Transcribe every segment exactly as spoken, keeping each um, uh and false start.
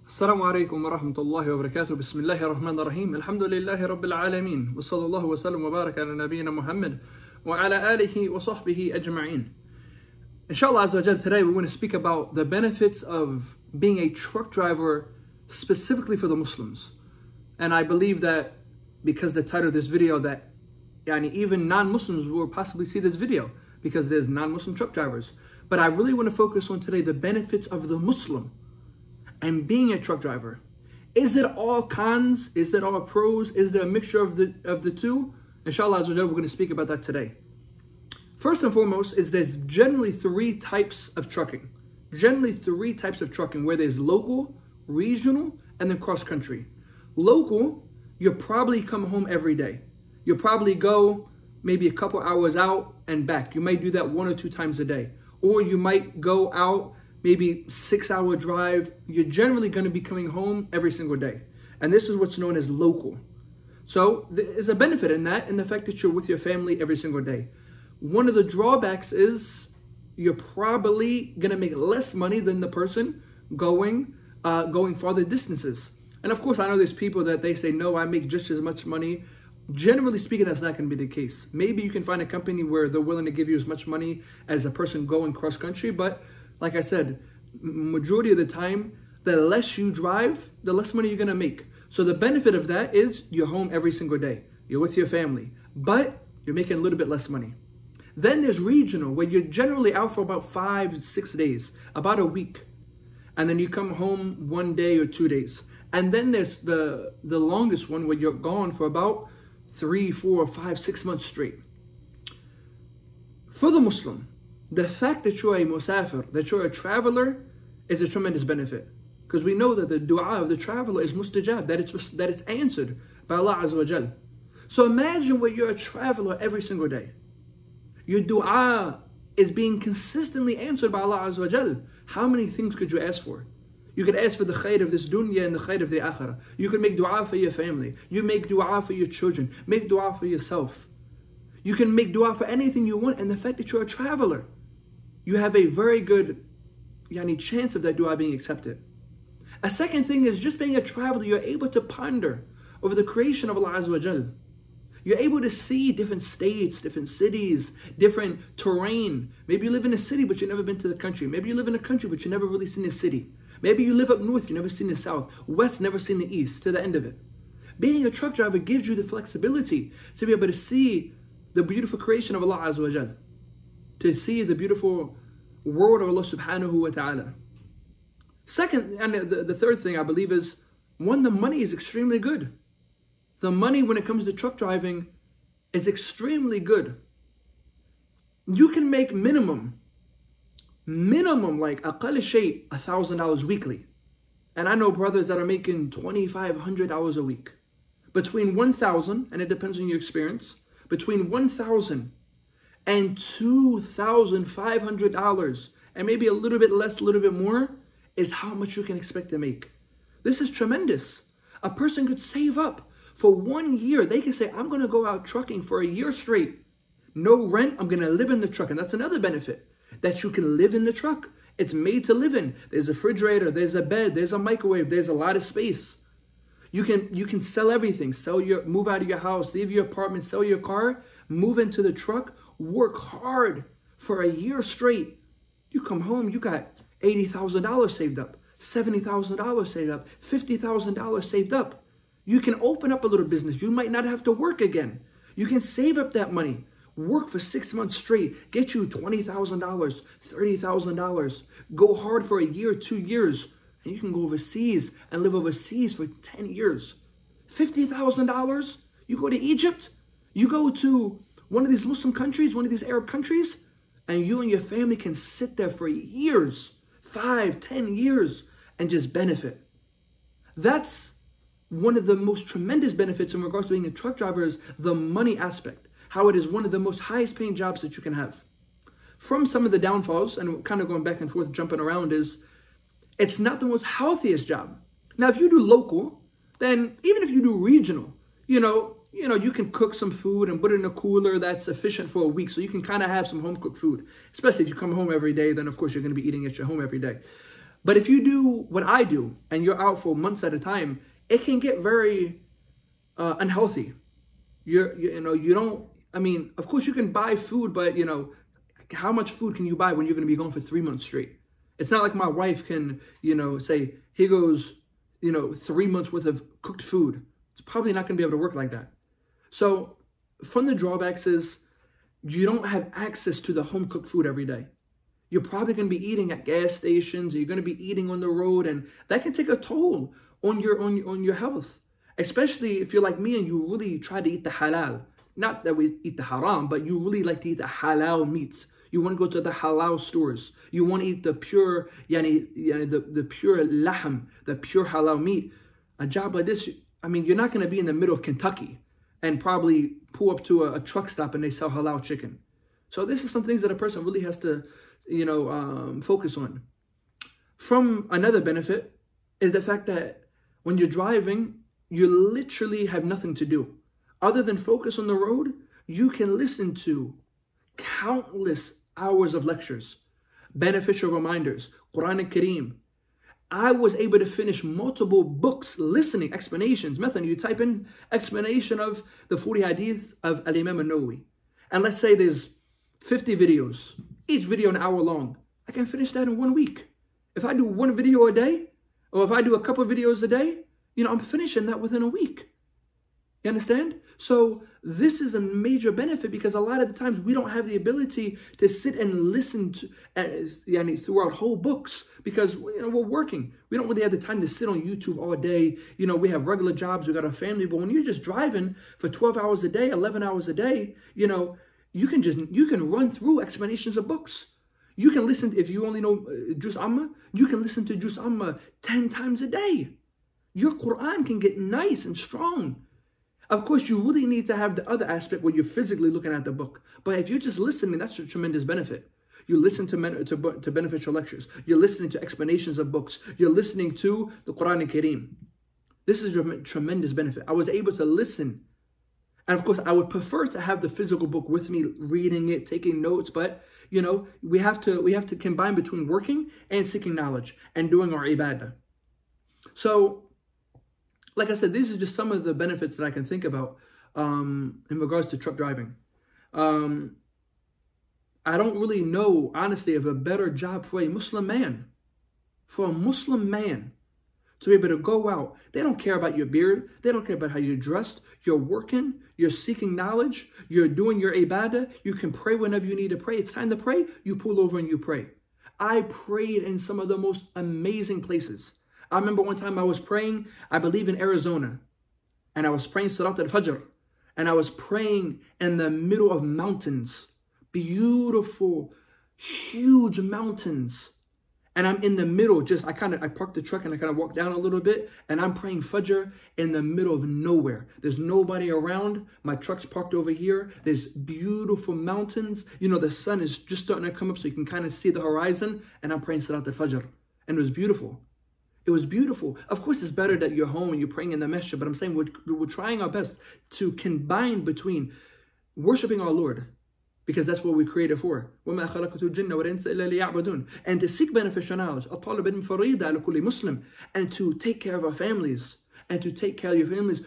السلام عليكم ورحمة الله وبركاته. بسم الله الرحمن الرحيم. الحمد لله رب العالمين وصلى الله وسلم وبارك على نبينا Muhammad وعلى آله وصحبه أجمعين. Inshallah Azza wa Jal, today we're going to speak about the benefits of being a truck driver specifically for the Muslims. And I believe that because the title of this video, that yani, even non-Muslims will possibly see this video because there's non-Muslim truck drivers. But I really want to focus on today the benefits of the Muslim and being a truck driver. Is it all cons? Is it all pros? Is there a mixture of the of the two? Inshallah Azza wa Jal, we're going to speak about that today. First and foremost is there's generally three types of trucking. Generally three types of trucking, where there's local, regional, and then cross-country. Local, you'll probably come home every day. You'll probably go maybe a couple hours out and back. You might do that one or two times a day. Or you might go out maybe six hour drive. You're generally going to be coming home every single day. And this is what's known as local. So there's a benefit in that, in the fact that you're with your family every single day. One of the drawbacks is you're probably going to make less money than the person going uh, going farther distances. And of course, I know there's people that they say, no, I make just as much money. Generally speaking, that's not going to be the case. Maybe you can find a company where they're willing to give you as much money as a person going cross country. But like I said, majority of the time, the less you drive, the less money you're going to make. So the benefit of that is you're home every single day. You're with your family, but you're making a little bit less money. Then there's regional, where you're generally out for about five, six days, about a week. And then you come home one day or two days. And then there's the, the longest one, where you're gone for about three, four, five, six months straight. For the Muslim, the fact that you're a musafir, that you're a traveler, is a tremendous benefit. Because we know that the dua of the traveler is mustajab, that it's, that it's answered by Allah Azza wa Jal. So imagine where you're a traveler every single day. Your dua is being consistently answered by Allah Azza wa Jal. How many things could you ask for? You could ask for the khair of this dunya and the khair of the akhirah. You could make dua for your family. You make dua for your children. Make dua for yourself. You can make dua for anything you want. And the fact that you're a traveler, you have a very good yani, chance of that dua being accepted. A second thing is, just being a traveler, you're able to ponder over the creation of Allah Azza wa Jal. You're able to see different states, different cities, different terrain. Maybe you live in a city, but you've never been to the country. Maybe you live in a country, but you've never really seen a city. Maybe you live up north, you've never seen the south. West, never seen the east, to the end of it. Being a truck driver gives you the flexibility to be able to see the beautiful creation of Allah Azza wa Jal. To see the beautiful word of Allah subhanahu wa ta'ala. Second, and the, the third thing I believe is, one, the money is extremely good. The money when it comes to truck driving is extremely good. You can make minimum, minimum like aqal shay, one thousand dollars weekly. And I know brothers that are making twenty-five hundred dollars a week. Between one thousand, and it depends on your experience, between one thousand and two thousand five hundred dollars, and maybe a little bit less, a little bit more, is how much you can expect to make. This is tremendous. A person could save up for one year. They can say, I'm going to go out trucking for a year straight. No rent, I'm going to live in the truck. And that's another benefit, that you can live in the truck. It's made to live in. There's a refrigerator, there's a bed, there's a microwave, there's a lot of space. You can you can sell everything. Sell your, move out of your house, leave your apartment, sell your car, move into the truck, work hard for a year straight. You come home, you got eighty thousand dollars saved up, seventy thousand dollars saved up, fifty thousand dollars saved up. You can open up a little business. You might not have to work again. You can save up that money, work for six months straight, get you twenty thousand dollars, thirty thousand dollars, go hard for a year, two years, and you can go overseas and live overseas for ten years. fifty thousand dollars, you go to Egypt, you go to one of these Muslim countries, one of these Arab countries, and you and your family can sit there for years, five, ten years, and just benefit. That's one of the most tremendous benefits in regards to being a truck driver, is the money aspect. How it is one of the most highest paying jobs that you can have. From some of the downfalls, and kind of going back and forth, jumping around, is it's not the most healthiest job. Now, if you do local, then even if you do regional, you know, you know, you can cook some food and put it in a cooler that's sufficient for a week. So you can kind of have some home cooked food, especially if you come home every day, then of course you're going to be eating at your home every day. But if you do what I do and you're out for months at a time, it can get very uh, unhealthy. You're, you, you know, you don't, I mean, of course you can buy food, but you know, how much food can you buy when you're going to be gone for three months straight? It's not like my wife can, you know, say, here goes, you know, three months worth of cooked food. It's probably not going to be able to work like that. So from the drawbacks is you don't have access to the home cooked food every day. You're probably going to be eating at gas stations, or you're going to be eating on the road, and that can take a toll on your on, on your health. Especially if you're like me and you really try to eat the halal. Not that we eat the haram, but you really like to eat the halal meats. You want to go to the halal stores. You want to eat the pure, yani, yani the, the pure lahm, the pure halal meat. A job like this, I mean, you're not going to be in the middle of Kentucky and probably pull up to a, a truck stop and they sell halal chicken. So this is some things that a person really has to, you know, um, focus on. From another benefit is the fact that when you're driving, you literally have nothing to do. Other than focus on the road, you can listen to countless hours of lectures, beneficial reminders, Quran and Kareem. I was able to finish multiple books, listening, explanations. Method, you type in explanation of the forty hadiths of Al-Imam al-Nawawi. And let's say there's fifty videos, each video an hour long. I can finish that in one week. If I do one video a day, or if I do a couple of videos a day, you know, I'm finishing that within a week. You understand? So this is a major benefit because a lot of the times we don't have the ability to sit and listen to uh, yani, throughout whole books because you know, we're working. We don't really have the time to sit on YouTube all day. You know, we have regular jobs, we got a family, but when you're just driving for twelve hours a day, eleven hours a day, you know, you can just, you can run through explanations of books. You can listen, if you only know uh, Juz Amma, you can listen to Juz Amma ten times a day. Your Quran can get nice and strong. Of course, you really need to have the other aspect where you're physically looking at the book. But if you're just listening, that's a tremendous benefit. You listen to, men, to, to beneficial lectures. You're listening to explanations of books. You're listening to the Quran and Kareem. This is a tremendous benefit. I was able to listen. And of course, I would prefer to have the physical book with me, reading it, taking notes. But, you know, we have to, we have to combine between working and seeking knowledge and doing our ibadah. So, like I said, these are just some of the benefits that I can think about um, in regards to truck driving. Um, I don't really know, honestly, of a better job for a Muslim man. For a Muslim man to be able to go out. They don't care about your beard. They don't care about how you're dressed. You're working. You're seeking knowledge. You're doing your ibadah. You can pray whenever you need to pray. It's time to pray. You pull over and you pray. I prayed in some of the most amazing places. I remember one time I was praying, I believe in Arizona, and I was praying Salat al-Fajr, and I was praying in the middle of mountains, beautiful, huge mountains, and I'm in the middle, just, I kind of, I parked the truck and I kind of walked down a little bit, and I'm praying Fajr in the middle of nowhere. There's nobody around, my truck's parked over here, there's beautiful mountains, you know, the sun is just starting to come up so you can kind of see the horizon, and I'm praying Salat al-Fajr, and it was beautiful. It was beautiful. Of course, it's better that you're home and you're praying in the masjid, but I'm saying we're, we're trying our best to combine between worshiping our Lord, because that's what we created for, and to seek beneficial knowledge, and to take care of our families, and to take care of your families.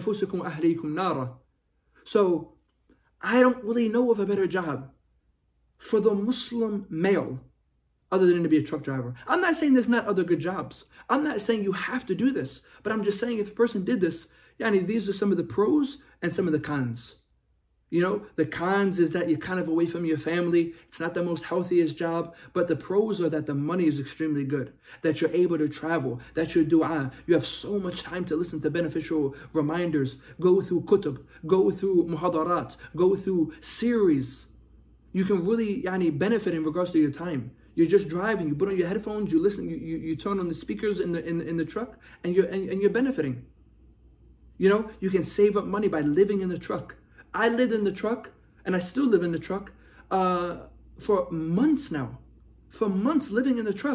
So, I don't really know of a better job for the Muslim male other than to be a truck driver. I'm not saying there's not other good jobs. I'm not saying you have to do this. But I'm just saying if a person did this, yani, these are some of the pros and some of the cons. You know, the cons is that you're kind of away from your family. It's not the most healthiest job. But the pros are that the money is extremely good. That you're able to travel. That you're dua. You have so much time to listen to beneficial reminders. Go through kutub. Go through muhadarat. Go through series. You can really yani, benefit in regards to your time. You're just driving, you put on your headphones, you listen, you, you, you turn on the speakers in the in the, in the truck, and you're and, and you're benefiting. You know, you can save up money by living in the truck. I lived in the truck, and I still live in the truck uh, for months now. For months living in the truck.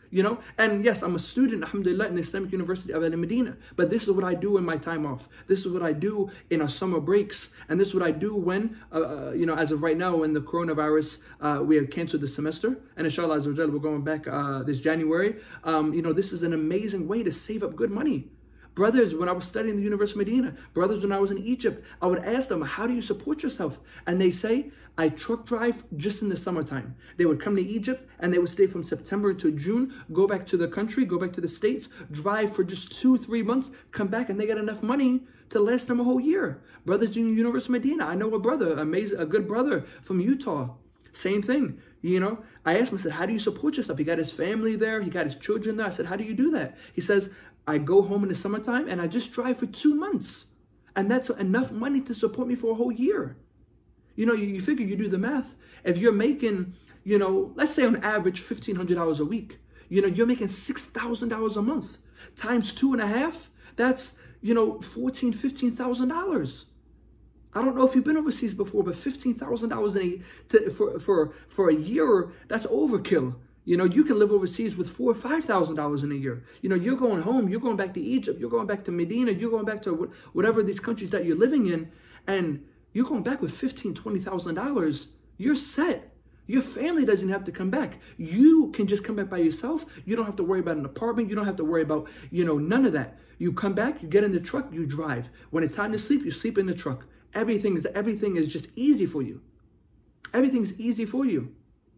You know, and yes, I'm a student, alhamdulillah, in the Islamic University of Al Medina. But this is what I do in my time off. This is what I do in our summer breaks. And this is what I do when, uh, you know, as of right now, when the coronavirus, uh, we have canceled the semester. And inshallah, azza wa jal, we're going back uh, this January. Um, you know, this is an amazing way to save up good money. Brothers, when I was studying the University of Medina, brothers, when I was in Egypt, I would ask them, how do you support yourself? And they say, I truck drive just in the summertime. They would come to Egypt and they would stay from September to June, go back to the country, go back to the States, drive for just two, three months, come back, and they got enough money to last them a whole year. Brothers in the University of Medina, I know a brother, amazing, a good brother from Utah. Same thing. You know, I asked him, I said, how do you support yourself? He got his family there. He got his children there. I said, how do you do that? He says, I go home in the summertime and I just drive for two months. And that's enough money to support me for a whole year. You know, you, you figure, you do the math. If you're making, you know, let's say on average fifteen hundred dollars a week, you know, you're making six thousand dollars a month. Times two and a half, that's, you know, fourteen thousand dollars, fifteen thousand dollars. I don't know if you've been overseas before, but fifteen thousand dollars in a, to, for, for, for a year, that's overkill. You know, you can live overseas with four or five thousand dollars in a year. You know, you're going home, you're going back to Egypt, you're going back to Medina, you're going back to whatever these countries that you're living in, and you're going back with fifteen, twenty thousand dollars. You're set. Your family doesn't have to come back. You can just come back by yourself. You don't have to worry about an apartment. You don't have to worry about, you know, none of that. You come back, you get in the truck, you drive. When it's time to sleep, you sleep in the truck. Everything is everything is just easy for you. Everything's easy for you.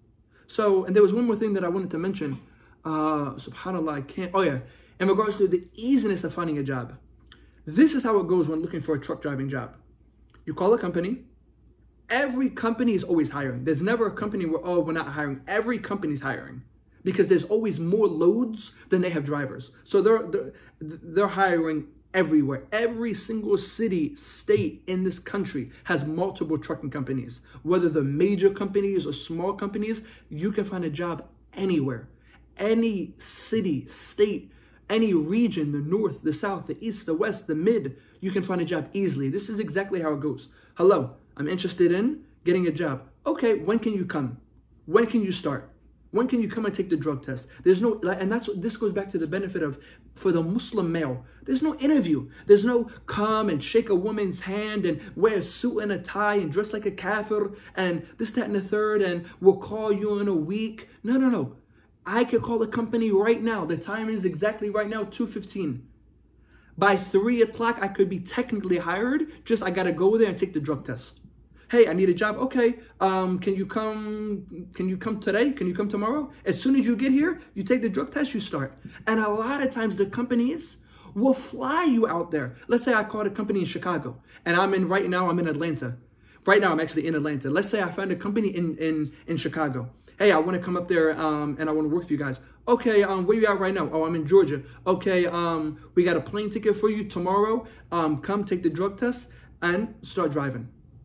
So, and there was one more thing that I wanted to mention. Uh, subhanAllah, I can't. Oh yeah, in regards to the easiness of finding a job. This is how it goes when looking for a truck driving job. You call a company. Every company is always hiring. There's never a company where, oh, we're not hiring. Every company's hiring because there's always more loads than they have drivers. So they're, they're, they're hiring everywhere. Every single city, state in this country has multiple trucking companies. Whether they're major companies or small companies, you can find a job anywhere. Any city, state, any region, the north, the south, the east, the west, the mid, you can find a job easily. This is exactly how it goes. Hello, I'm interested in getting a job. Okay, when can you come? When can you start? When can you come and take the drug test? There's no, and that's what this goes back to the benefit of, for the Muslim male, there's no interview. There's no come and shake a woman's hand and wear a suit and a tie and dress like a kafir and this, that, and the third, and we'll call you in a week. No, no, no. I could call a company right now. The time is exactly right now, two fifteen. By three o'clock, I could be technically hired. Just I got to go there and take the drug test. Hey, I need a job. Okay, um, can you come? Can you come today? Can you come tomorrow? As soon as you get here, you take the drug test, you start. And a lot of times the companies will fly you out there. Let's say I called a company in Chicago, and I'm in right now. I'm in Atlanta. Right now, I'm actually in Atlanta. Let's say I found a company in in in Chicago. Hey, I want to come up there um, and I want to work for you guys. Okay, um, where you at right now? Oh, I'm in Georgia. Okay, um, we got a plane ticket for you tomorrow. Um, come take the drug test and start driving.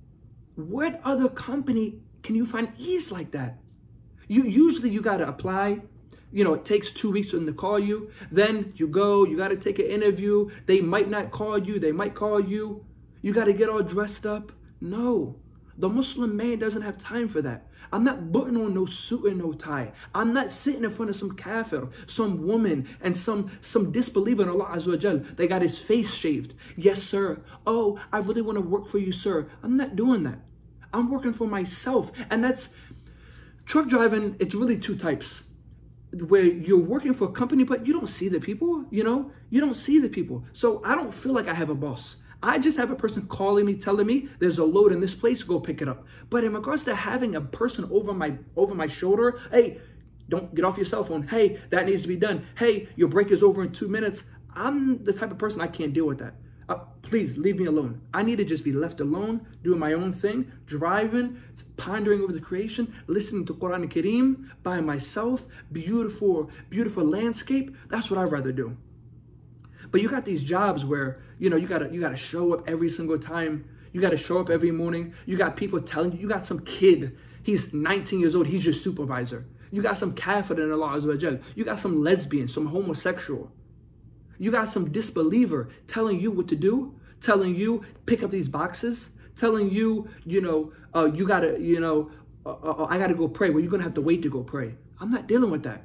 What other company can you find ease like that? You usually you got to apply. You know, it takes two weeks for them to call you. Then you go, you got to take an interview. They might not call you. They might call you. You got to get all dressed up. No, the Muslim man doesn't have time for that. I'm not putting on no suit and no tie. I'm not sitting in front of some kafir, some woman, and some, some disbeliever in Allah Azza wa Jal. They got his face shaved. Yes, sir. Oh, I really want to work for you, sir. I'm not doing that. I'm working for myself. And that's, truck driving, it's really two types. Where you're working for a company, but you don't see the people, you know? You don't see the people. So I don't feel like I have a boss. I just have a person calling me, telling me there's a load in this place, go pick it up. But in regards to having a person over my over my shoulder, hey, don't get off your cell phone. Hey, that needs to be done. Hey, your break is over in two minutes. I'm the type of person, I can't deal with that. Uh, please leave me alone. I need to just be left alone, doing my own thing, driving, pondering over the creation, listening to Quran Kareem by myself, beautiful, beautiful landscape. That's what I'd rather do. But you got these jobs where, you know, you gotta you gotta show up every single time. You gotta show up every morning. You got people telling you, you got some kid, he's nineteen years old, he's your supervisor. You got some kafir in Allah Azza wa Jal. You got some lesbian, some homosexual. You got some disbeliever telling you what to do, telling you pick up these boxes, telling you, you know, uh, you gotta, you know, uh, uh, I gotta go pray. Well, you're gonna have to wait to go pray. I'm not dealing with that.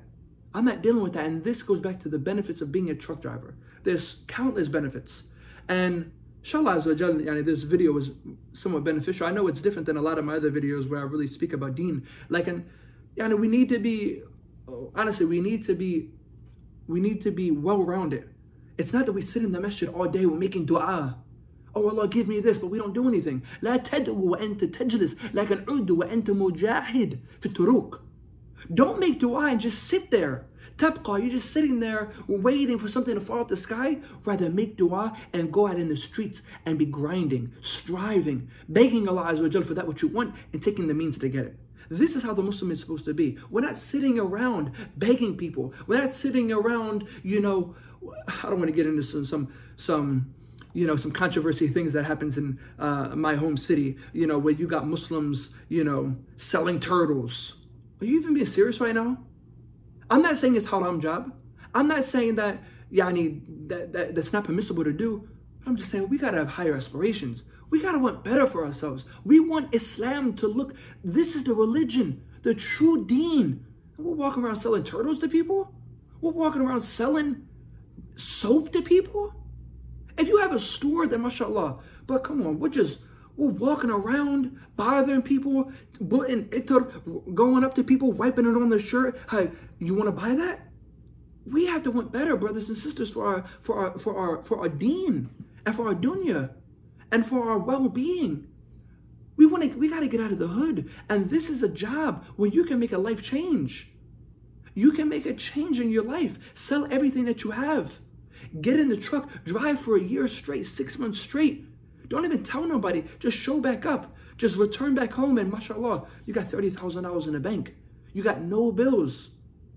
I'm not dealing with that. And this goes back to the benefits of being a truck driver. There's countless benefits. And inshallah azza wa jal, yani this video was somewhat beneficial. I know it's different than a lot of my other videos where I really speak about deen. Like, and yani we need to be, honestly, we need to be, we need to be well-rounded. It's not that we sit in the masjid all day, we're making dua. Oh Allah, give me this, but we don't do anything. لا تدعو وأنت تجلس لكن عد وأنت مجاهد في الطرق. Don't make dua and just sit there. Tabqa, you're just sitting there waiting for something to fall out the sky. Rather make dua and go out in the streets and be grinding, striving, begging Allah Azza wa Jal for that what you want and taking the means to get it. This is how the Muslim is supposed to be. We're not sitting around begging people. We're not sitting around, you know, I don't want to get into some, some, some you know, some controversy things that happens in uh, my home city, you know, where you got Muslims, you know, selling turtles. Are you even being serious right now? I'm not saying it's haram job. I'm not saying that, yani, that, that that's not permissible to do. But I'm just saying we got to have higher aspirations. We got to want better for ourselves. We want Islam to look, this is the religion, the true deen. And we're walking around selling turtles to people? We're walking around selling soap to people? If you have a store, then mashallah. But come on, we're just, we're walking around, bothering people, putting itar, going up to people, wiping it on their shirt. Hey, you want to buy that? We have to want better, brothers and sisters, for our, for our, for our, for our deen and for our dunya and for our well-being. We want to, we got to get out of the hood. And this is a job where you can make a life change. You can make a change in your life. Sell everything that you have. Get in the truck, drive for a year straight, six months straight. Don't even tell nobody. Just show back up. Just return back home and mashallah, you got thirty thousand dollars in the bank. You got no bills.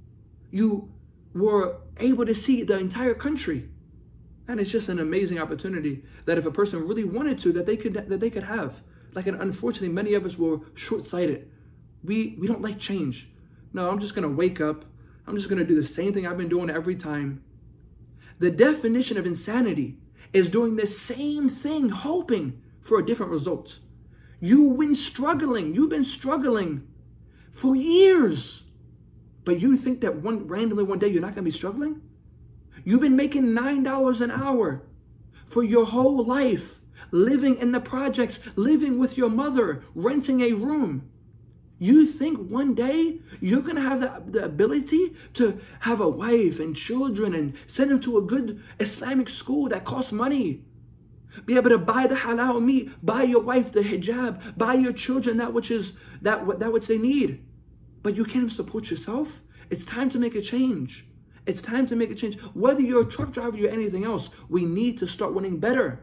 You were able to see the entire country. And it's just an amazing opportunity that if a person really wanted to, that they could that they could have. Like, and unfortunately, many of us were short-sighted. We, we don't like change. No, I'm just going to wake up. I'm just going to do the same thing I've been doing every time. The definition of insanity is doing the same thing, hoping for a different result. You've been struggling. You've been struggling for years. But you think that one randomly one day you're not going to be struggling? You've been making nine dollars an hour for your whole life, living in the projects, living with your mother, renting a room. You think one day you're going to have the, the ability to have a wife and children and send them to a good Islamic school that costs money. Be able to buy the halal meat, buy your wife the hijab, buy your children that which is that, that which they need. But you can't even support yourself. It's time to make a change. It's time to make a change. Whether you're a truck driver or anything else, we need to start winning better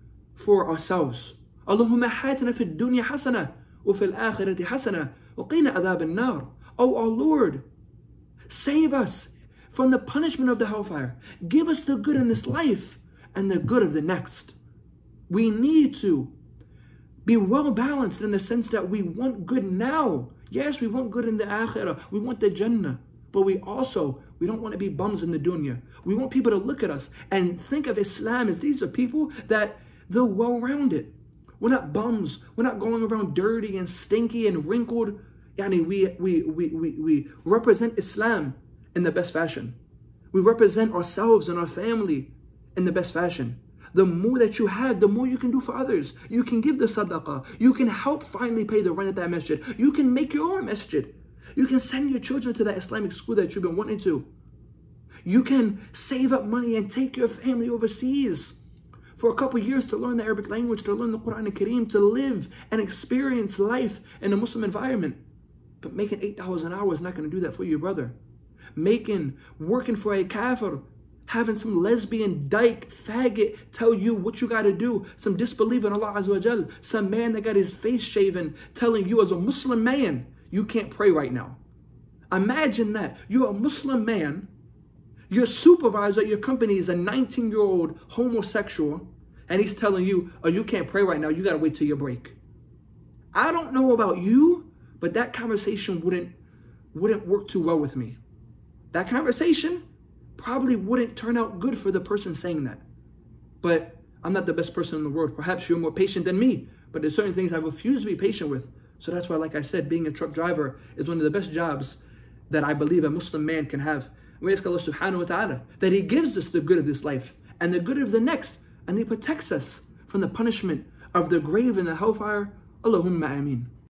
for ourselves. Allahumma hatina fi dunya hasana wa fil akhirati hasana wa qina adhab an-nar. Oh our Lord, save us from the punishment of the hellfire. Give us the good in this life and the good of the next. We need to be well balanced in the sense that we want good now. Yes, we want good in the akhirah. We want the Jannah. But we also, we don't want to be bums in the dunya. We want people to look at us and think of Islam as these are people that they're well-rounded. We're not bums. We're not going around dirty and stinky and wrinkled. Yani we, we, we, we, we represent Islam in the best fashion. We represent ourselves and our family in the best fashion. The more that you have, the more you can do for others. You can give the sadaqah. You can help finally pay the rent at that masjid. You can make your own masjid. You can send your children to that Islamic school that you've been wanting to. You can save up money and take your family overseas for a couple years to learn the Arabic language, to learn the Quran al-Kareem, to live and experience life in a Muslim environment. But making eight dollars an hour is not going to do that for you, brother. Making, working for a kafir, having some lesbian, dyke, faggot tell you what you got to do, some disbeliever in Allah Azza wa Jal, some man that got his face shaven telling you as a Muslim man, you can't pray right now. Imagine that. You're a Muslim man. Your supervisor at your company is a nineteen-year-old homosexual, and he's telling you, oh, you can't pray right now. You got to wait till your break. I don't know about you, but that conversation wouldn't, wouldn't work too well with me. That conversation probably wouldn't turn out good for the person saying that. But I'm not the best person in the world. Perhaps you're more patient than me, but there's certain things I refuse to be patient with. So that's why, like I said, being a truck driver is one of the best jobs that I believe a Muslim man can have. We ask Allah subhanahu wa ta'ala that He gives us the good of this life and the good of the next, and He protects us from the punishment of the grave and the hellfire. Allahumma ameen.